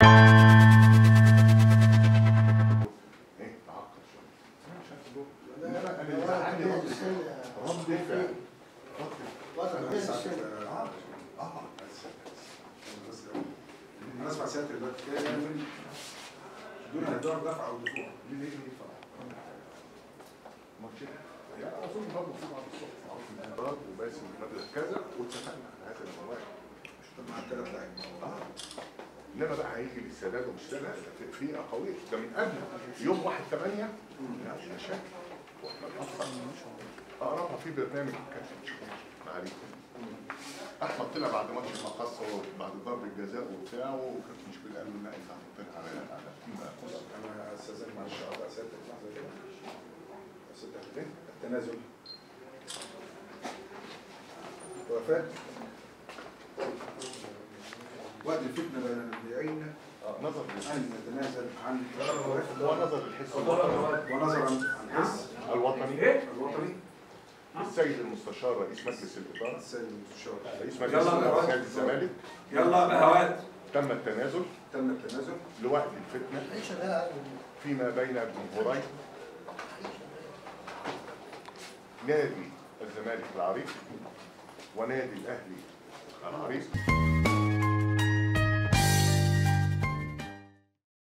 ايه تعقد شويه عشان تقول انا اللي زعلني رد الفعل انا اسمع سيادتك دلوقتي دون هيدور دفع او دفوع ليه يدفع؟ ماتش يعني اظن برضه في بعض الصحف معروف الانذار وباسم مبلغ كذا واتفقنا على هذا المواد مع الثلاث لعيبه. انما بقى هيجي للسداد ومش سداد في اقاويل ده من قبل يوم 1/8 لا مشاكل واحنا بنفصل اقراها في برنامج كان معاليكم. احمد طلع بعد ماتش المقصه وبعد ضرب الجزاء وبتاع وكانت مشكله قالوا لا انت هتطلع على انا استاذن معلش اقطع سيادتك لحظه كده. سيادتك ايه؟ التنازل. وفاء وقت الفتنه بين البيعين نظر ان نتنازل عن ونظر الحس ونظر عن حس الوطني الوطني. السيد المستشار رئيس مجلس الاداره السيد المستشار رئيس مجلس اداره نادي الزمالك يلا بهوات تم التنازل لوقت الفتنه فيما بين جمهورين نادي الزمالك العريق ونادي الاهلي العريق.